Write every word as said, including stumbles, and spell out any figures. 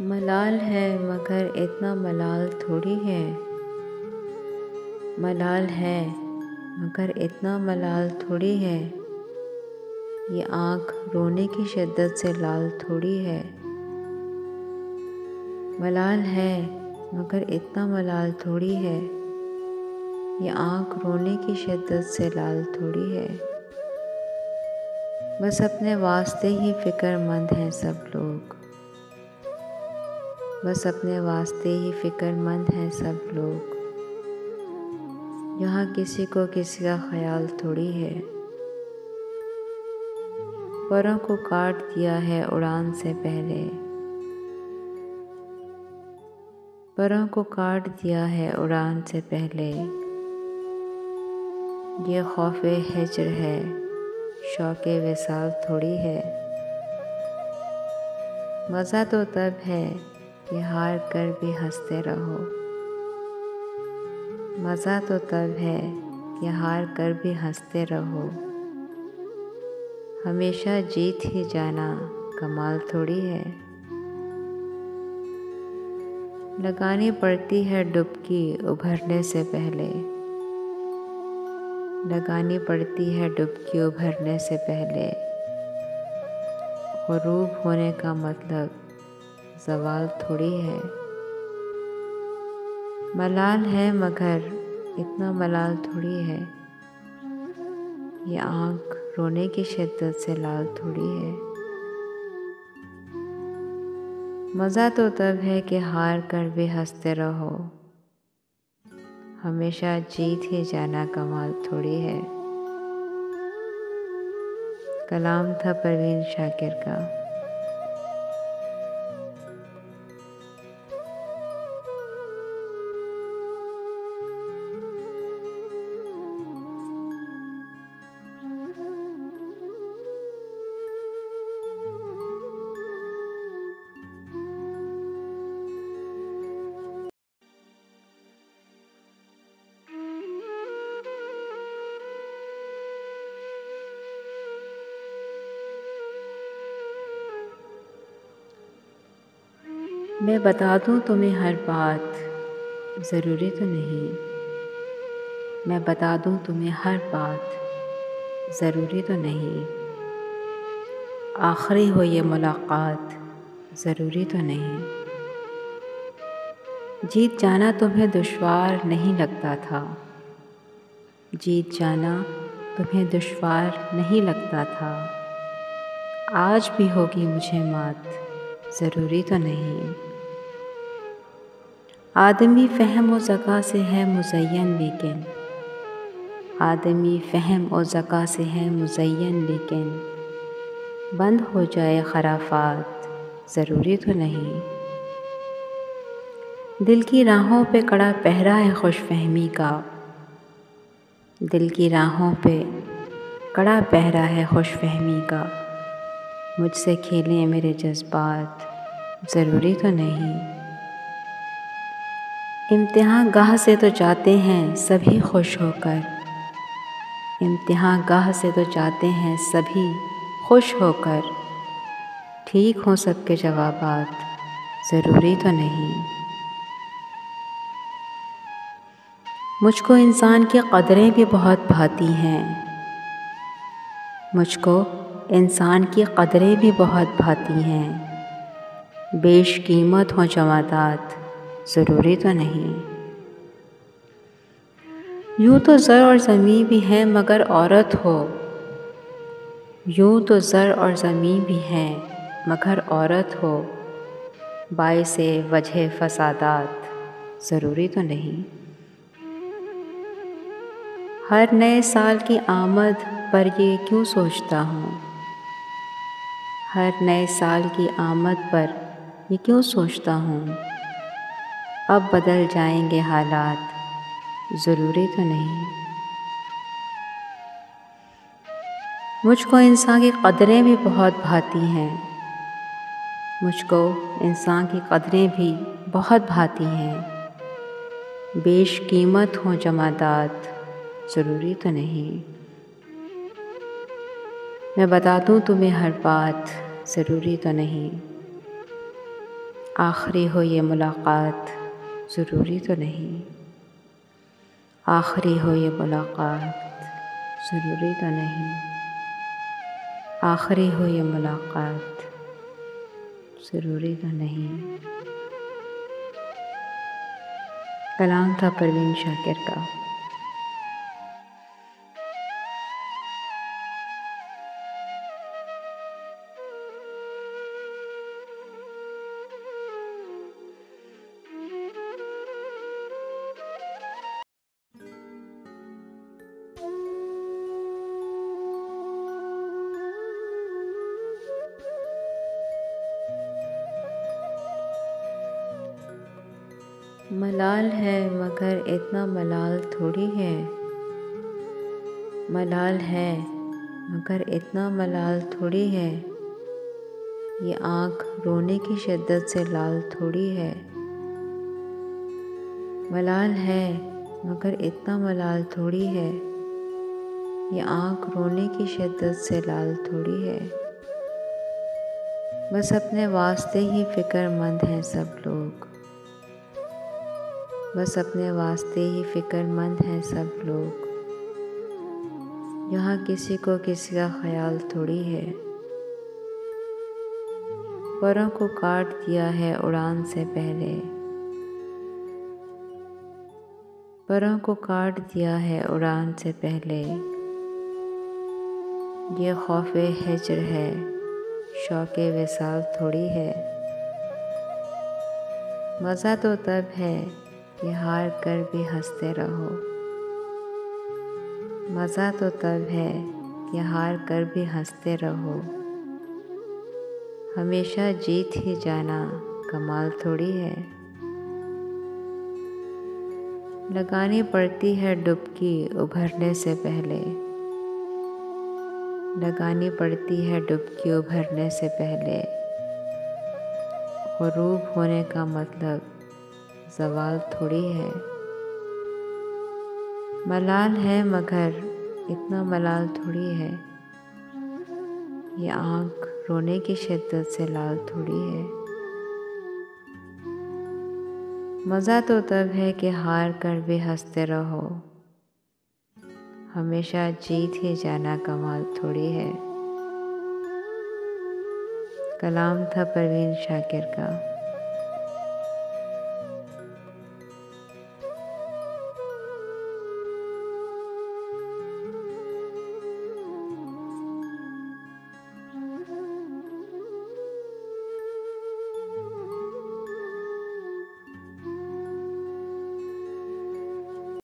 मलाल है मगर इतना मलाल थोड़ी है। मलाल है मगर इतना मलाल थोड़ी है। ये आँख रोने की शिद्दत से लाल थोड़ी है। मलाल है मगर इतना मलाल थोड़ी है। ये आँख रोने की शिद्दत से लाल थोड़ी है। बस अपने वास्ते ही फ़िक्रमंद हैं सब लोग। बस अपने वास्ते ही फ़िक्रमंद हैं सब लोग। यहाँ किसी को किसी का ख्याल थोड़ी है। परों को काट दिया है उड़ान से पहले। परों को काट दिया है उड़ान से पहले। ये खौफ़े हिज्र है, शौक़े विसाल थोड़ी है। मज़ा तो तब है कि हार कर भी हंसते रहो। मज़ा तो तब है कि हार कर भी हंसते रहो। हमेशा जीत ही जाना कमाल थोड़ी है। लगानी पड़ती है डुबकी उभरने से पहले। लगानी पड़ती है डुबकी उभरने से पहले। ग़ुरूब होने का मतलब ज़वाल थोड़ी है। मलाल है मगर इतना मलाल थोड़ी है। ये आँख रोने की शिद्दत से लाल थोड़ी है। मज़ा तो तब है कि हार कर भी हंसते रहो। हमेशा जीत ही जाना कमाल थोड़ी है। कलाम था परवीन शाकिर का। मैं बता दूँ तुम्हें हर बात, ज़रूरी तो नहीं। मैं बता दूँ तुम्हें हर बात, ज़रूरी तो नहीं। आखिरी हो ये मुलाकात, ज़रूरी तो नहीं। जीत जाना तुम्हें दुश्वार नहीं लगता था। जीत जाना तुम्हें दुश्वार नहीं लगता था। आज भी होगी मुझे मात, ज़रूरी तो नहीं। आदमी फ़हम और ज़का से है मुज़य्यन लेकिन। आदमी फ़हम और ज़का से है मुज़य्यन लेकिन। बंद हो जाए खराफात, ज़रूरी तो नहीं। दिल की राहों पे कड़ा पहरा है खुशफ़हमी का। दिल की राहों पे कड़ा पहरा है खुशफ़हमी का। मुझसे खेलें मेरे जज्बात, ज़रूरी तो नहीं। इम्तिहान गाह से तो जाते हैं सभी खुश होकर। इम्तिहान गाह से तो जाते हैं सभी खुश होकर। ठीक हों सबके जवाबात, ज़रूरी तो नहीं। मुझको इंसान की कदरें भी बहुत भाती हैं। मुझको इंसान की कदरें भी बहुत भाती हैं। बेशकीमत हों जमादात, ज़रूरी तो नहीं। यूँ तो ज़र और ज़मीं भी हैं मगर औरत हो। यूँ तो ज़र और ज़मीं भी हैं मगर औरत हो। बाइसे वजह फ़सादात, ज़रूरी तो नहीं। हर नए साल की आमद पर ये क्यों सोचता हूँ। हर नए साल की आमद पर ये क्यों सोचता हूँ। अब बदल जाएंगे हालात, ज़रूरी तो नहीं। मुझको इंसान की कदरें भी बहुत भाती हैं। मुझको इंसान की कदरें भी बहुत भाती हैं। बेशकीमत हों जमादात, ज़रूरी तो नहीं। मैं बता दूँ तुम्हें हर बात, ज़रूरी तो नहीं। आखिरी हो ये मुलाकात ज़रूरी तो नहीं, आखिरी हो ये मुलाकात ज़रूरी तो नहीं, आखिरी हो ये मुलाकात ज़रूरी तो नहीं। कलाम था परवीन शाकिर का। मलाल है मगर इतना मलाल थोड़ी है, मलाल है मगर इतना मलाल थोड़ी है, ये आँख रोने की शिद्दत से लाल थोड़ी है। मलाल है मगर इतना मलाल थोड़ी है, ये आँख रोने की शिद्दत से लाल थोड़ी है। बस अपने वास्ते ही फ़िक्रमंद हैं सब लोग, बस अपने वास्ते ही फ़िक्रमंद हैं सब लोग, यहाँ किसी को किसी का ख्याल थोड़ी है। परों को काट दिया है उड़ान से पहले, परों को काट दिया है उड़ान से पहले, ये खौफ़े हिज्र है शौक़े विसाल थोड़ी है। मज़ा तो तब है कि हार कर भी हंसते रहो, मज़ा तो तब है कि हार कर भी हंसते रहो, हमेशा जीत ही जाना कमाल थोड़ी है। लगानी पड़ती है डुबकी उभरने से पहले, लगानी पड़ती है डुबकी उभरने से पहले, ग़ुरूब होने का मतलब ज़वाल थोड़ी है। मलाल है मगर इतना मलाल थोड़ी है, ये आँख रोने की शिद्दत से लाल थोड़ी है। मज़ा तो तब है कि हार कर भी हंसते रहो, हमेशा जीत ही जाना कमाल थोड़ी है। कलाम था परवीन शाकिर का।